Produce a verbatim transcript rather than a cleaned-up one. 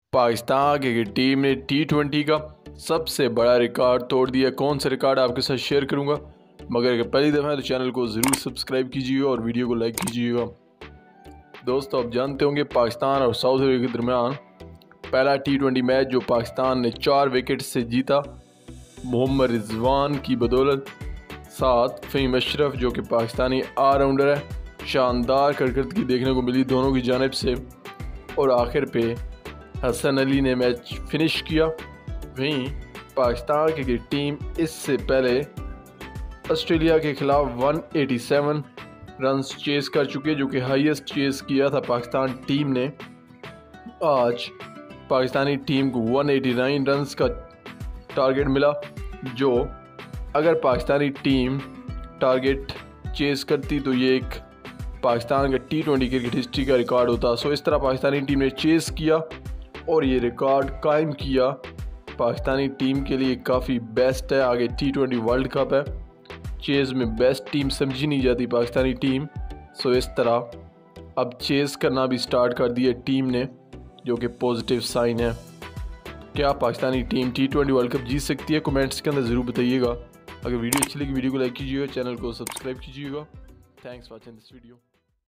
पाकिस्तान की टीम ने T twenty का सबसे बड़ा रिकॉर्ड तोड़ दिया। कौन सा रिकॉर्ड आपके साथ शेयर करूंगा, मगर अगर पहली दफ़ा है तो चैनल को ज़रूर सब्सक्राइब कीजिएगा और वीडियो को लाइक कीजिएगा। दोस्तों, आप जानते होंगे पाकिस्तान और साउथ अफ्रीका के दरमियान पहला टी ट्वेंटी मैच जो पाकिस्तान ने चार विकेट से जीता, मोहम्मद रिजवान की बदौलत। साथ फ़हीम अशरफ जो कि पाकिस्तानी ऑलराउंडर है, शानदार कारकर्दगी देखने को मिली दोनों की जानिब से। और आखिर पे हसन अली ने मैच फिनिश किया। वहीं पाकिस्तान की टीम इससे पहले ऑस्ट्रेलिया के खिलाफ एक सौ सत्तासी रन्स चेस कर चुके, जो कि हाईएस्ट चेस किया था पाकिस्तान टीम ने। आज पाकिस्तानी टीम को एक सौ नवासी रन्स का टारगेट मिला, जो अगर पाकिस्तानी टीम टारगेट चेस करती तो ये एक पाकिस्तान का टी ट्वेंटी क्रिकेट हिस्ट्री का रिकॉर्ड होता। सो इस तरह पाकिस्तानी टीम ने चेस किया और ये रिकॉर्ड कायम किया। पाकिस्तानी टीम के लिए काफ़ी बेस्ट है। आगे टी ट्वेंटी वर्ल्ड कप है, चेस में बेस्ट टीम समझी नहीं जाती पाकिस्तानी टीम। सो इस तरह अब चेस करना भी स्टार्ट कर दिया टीम ने, जो कि पॉजिटिव साइन है। क्या Pakistani team T twenty world cup जीत सकती है? कमेंट्स के अंदर ज़रूर बताइएगा। अगर वीडियो अच्छी लगी वीडियो को लाइक कीजिएगा, चैनल को सब्सक्राइब कीजिएगा। Thanks for watching this video.